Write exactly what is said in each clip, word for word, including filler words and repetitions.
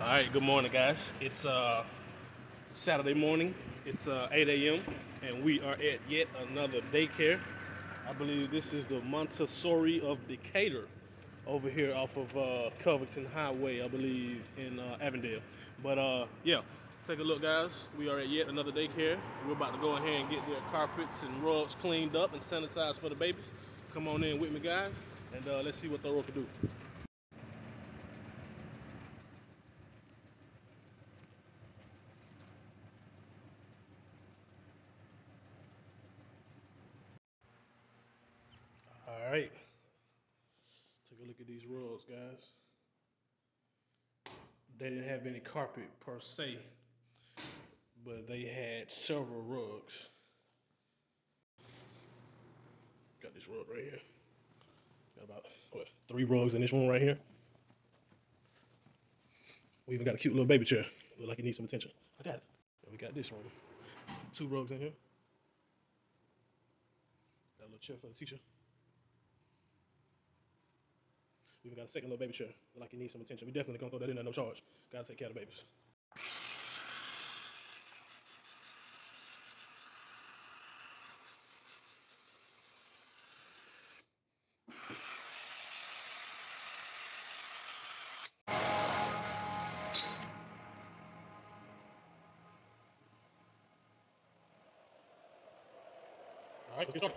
All right, good morning, guys. It's uh, Saturday morning. It's uh, eight a m and we are at yet another daycare. I believe this is the Montessori of Decatur over here off of uh, Covington Highway, I believe, in uh, Avondale. But uh, yeah, take a look, guys. We are at yet another daycare. We're about to go ahead and get their carpets and rugs cleaned up and sanitized for the babies. Come on in with me, guys, and uh, let's see what Thorough can do. All right. Take a look at these rugs, guys. They didn't have any carpet per se, but they had several rugs. Got this rug right here. Got about what, three rugs in this room right here. We even got a cute little baby chair. Look like it needs some attention. I got it. And we got this room. Two rugs in here. Got a little chair for the teacher. We even got a second little baby chair. Look like it needs some attention. We definitely gonna throw that in there, no charge. Gotta take care of the babies. All right, let's get started.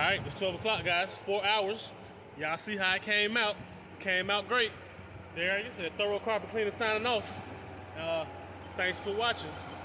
right, it's twelve o'clock, guys. Four hours. Y'all see how it came out. Came out great. There you said thorough carpet cleaning signing off. Uh, thanks for watching.